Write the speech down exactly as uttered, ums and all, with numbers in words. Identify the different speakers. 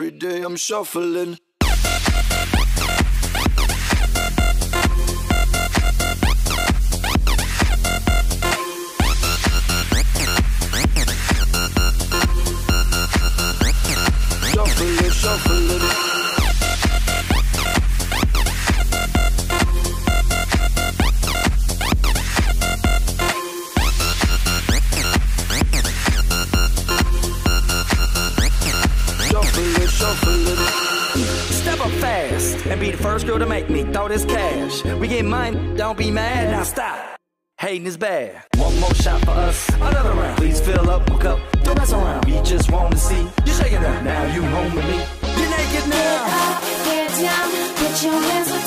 Speaker 1: Every day I'm shuffling. Shuffling, shuffling.
Speaker 2: Step up fast and be the first girl to make me throw this cash. We get mine, don't be mad, now stop. Hating is bad. One more shot for us, another round. Please fill up my cup, don't mess around. We just want to see you shaking up. Now you home with me. You're naked now.
Speaker 3: Get up, get down, put your hands up.